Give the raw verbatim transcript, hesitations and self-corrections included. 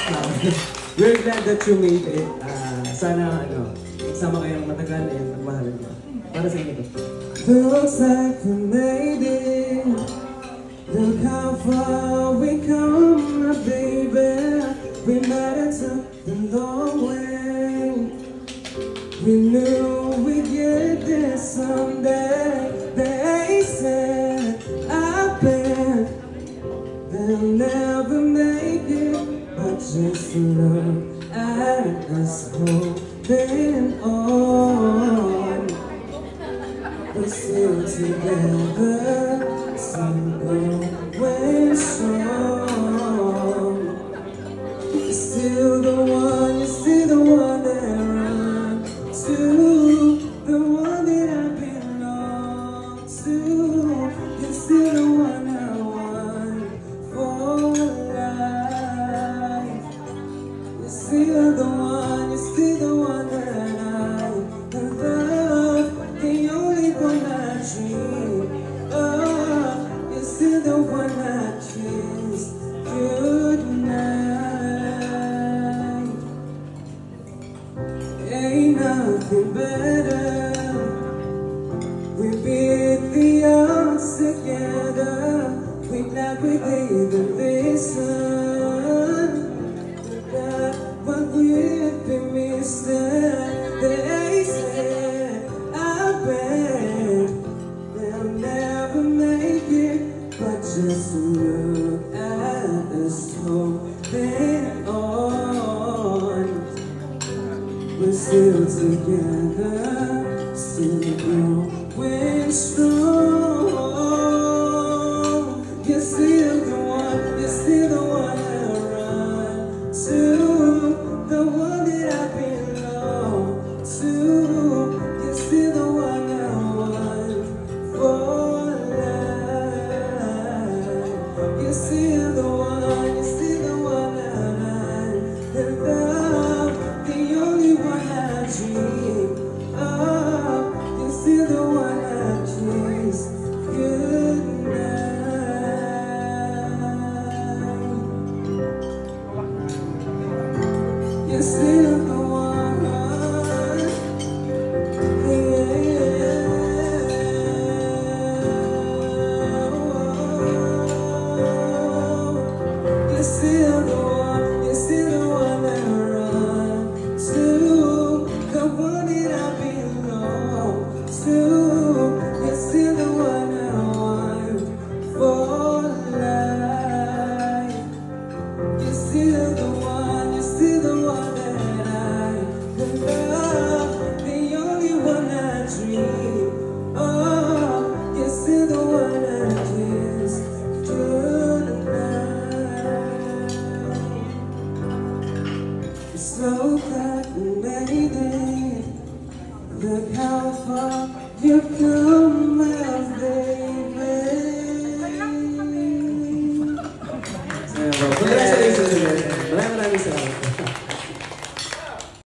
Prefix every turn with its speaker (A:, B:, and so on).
A: We're glad that you made it. Ah, sana ano, sama kayong matagal and magmahalan ka. Para sa inyo to. Looks like we made it. Look how far we come, my baby. We might have took the long way. We knew we'd get there someday. They said, I bet they'll never make it. But just look at us holding on. We're still together, still going strong. You're still the one, you're still the one that I run to, the one that I belong to. You're still the one I want for life. You're still the one, you're still the one that I love, the only one I dream of. You're still the one I kiss goodnight. Ain't nothing better. We beat the odds together. We glad we didn't listen. That what we've been missing. They said, I bet they'll never make it. But just look at us holding on. We're still together, still going strong. You're still the one, you're still the one I run to, the one that I belong to. You're still the one I want for life. You're still the one, you're still the one that I love, the only one I dream of. You're still the one I kiss goodnight. You're still the one. You're still the one, you're still the one that I run to, the one that I belong to. You're still the one I want for life. You're still the one, you're still the one that I love, the only one I dream of. You're still the one I kiss goodnight. You're so glad we made it. Look how far you've come.